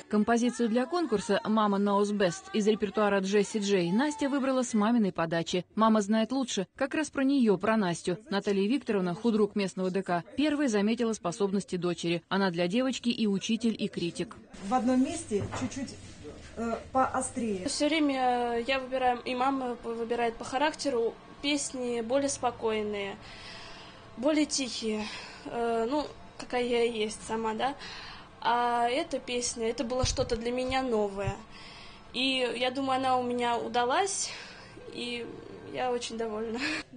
Композицию для конкурса «Мама knows best» из репертуара Джесси Джей Настя выбрала с маминой подачи. «Мама знает лучше». Как раз про нее, про Настю. Наталья Викторовна, худрук местного ДК, первой заметила способности дочери. Она для девочки и учитель, и критик. В одном месте чуть-чуть поострее. Все время я выбираю, и мама выбирает по характеру песни более спокойные, более тихие. Ну, какая я и есть сама, да. А эта песня, это было что-то для меня новое. И я думаю, она у меня удалась, и я очень довольна.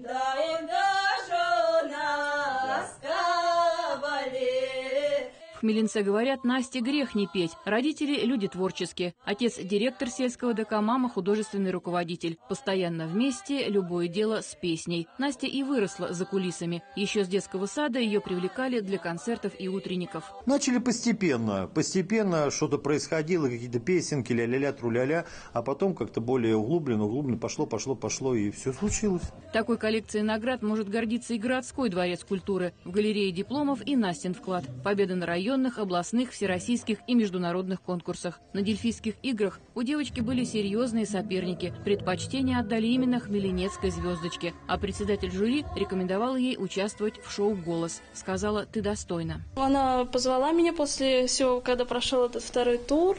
В Хмелинце говорят, Насте грех не петь. Родители – люди творческие. Отец – директор сельского ДК, мама – художественный руководитель. Постоянно вместе, любое дело с песней. Настя и выросла за кулисами. Еще с детского сада ее привлекали для концертов и утренников. Начали постепенно. Постепенно что-то происходило, какие-то песенки, ля-ля-ля, тру-ля-ля. А потом как-то более углубленно, пошло, и все случилось. Такой коллекцией наград может гордиться и городской дворец культуры. В галерее дипломов и Настин вклад. Победы на районах, областных, всероссийских и международных конкурсах. На Дельфийских играх у девочки были серьезные соперники. Предпочтение отдали именно хмеленецкой звездочке. А председатель жюри рекомендовал ей участвовать в шоу «Голос». Сказала: «Ты достойна». Она позвала меня после всего, когда прошел этот второй тур.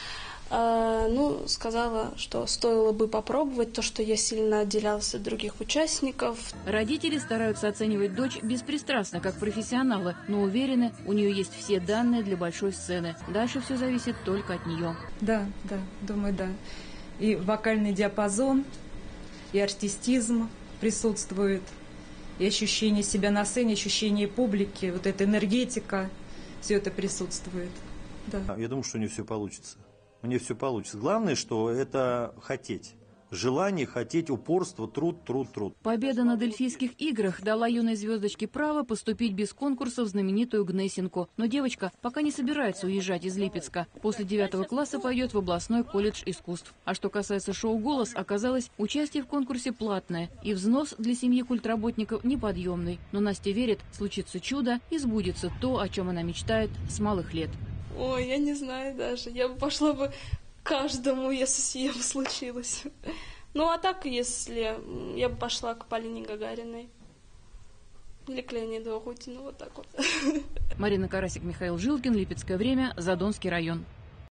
Сказала, что стоило бы попробовать, то, что я сильно отделялась от других участников. Родители стараются оценивать дочь беспристрастно, как профессионала, но уверены, у нее есть все данные для большой сцены. Дальше все зависит только от нее. Да, думаю, да. И вокальный диапазон, и артистизм присутствует, и ощущение себя на сцене, ощущение публики, вот эта энергетика, все это присутствует. Да. Я думаю, что у нее все получится. У нее все получится. Главное, что это хотеть. Желание, хотеть, упорство, труд. Победа на Дельфийских играх дала юной звездочке право поступить без конкурса в знаменитую Гнесинку. Но девочка пока не собирается уезжать из Липецка. После 9 класса пойдет в областной колледж искусств. А что касается шоу «Голос», оказалось, участие в конкурсе платное. И взнос для семьи культработников неподъемный. Но Настя верит, случится чудо и сбудется то, о чем она мечтает с малых лет. Ой, я не знаю даже. Я бы пошла бы каждому, если съем случилось. Ну, а так, если я бы пошла к Полине Гагариной или к Леониду Агутину, вот так вот. Марина Карасик, Михаил Жилкин, Липецкое время, Задонский район.